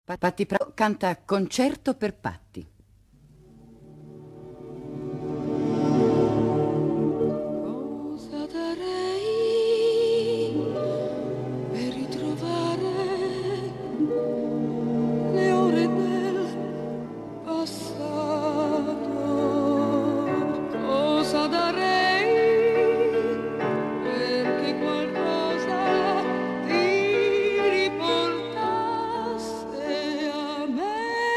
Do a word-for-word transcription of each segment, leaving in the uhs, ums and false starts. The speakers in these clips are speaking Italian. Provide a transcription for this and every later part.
Patti Pravo canta Concerto per Patti. Cosa darei per ritrovare le ore del passato? Cosa darei perché qualcosa ti riportasse a me?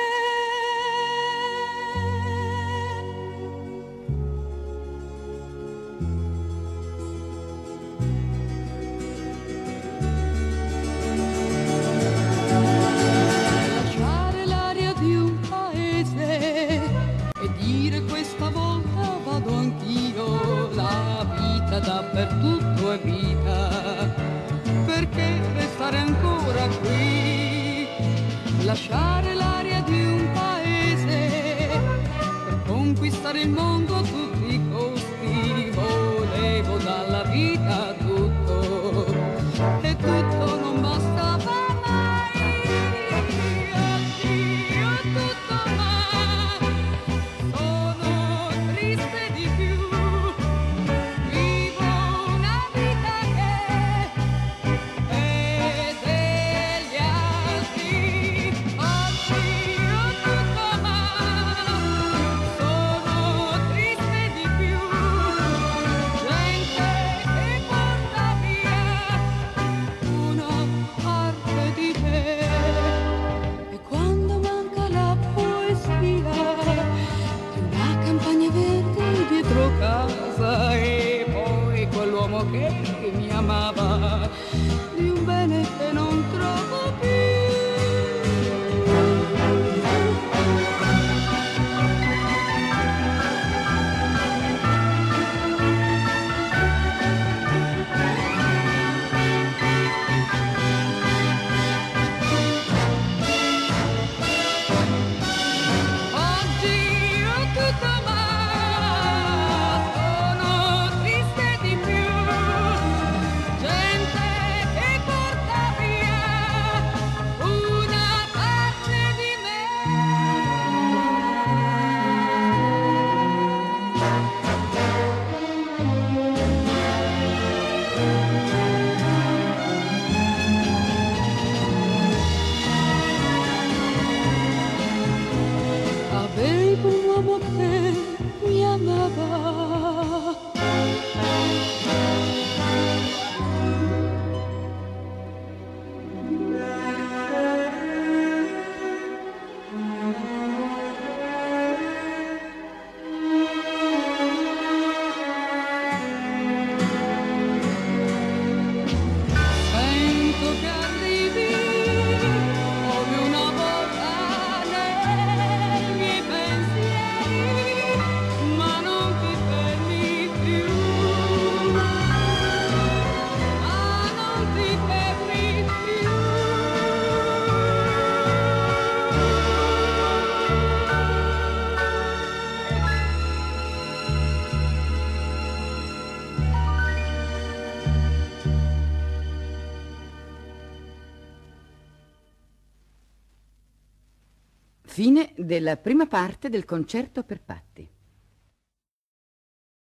Lasciare l'aria di un paese e dire questa volta vado anch'io, la vita dappertutto è vita, perché restare ancora qui? Lasciare l'aria di un paese per conquistare il mondo a tutti i costi, volevo dalla vita tutto e tutto non bastava mai. Addio tutto, ma sono triste di più. Vivo una vita che è degli altri. Addio tutto, ma sono triste di più. Gente che porta via una parte di me. E quando manca la poesia di una campagna verde dietro casa, e poi quell'uomo che mi amava di un bene che non trovo più. Addio tutto, ma sono triste di più. Gente che porta via una parte di me. Avevo un uomo che mi amava. Sento che arrivi come una volta nei miei pensieri, ma non ti fermi più. Ma non ti fermi più. Fine della prima parte del Concerto per Patti.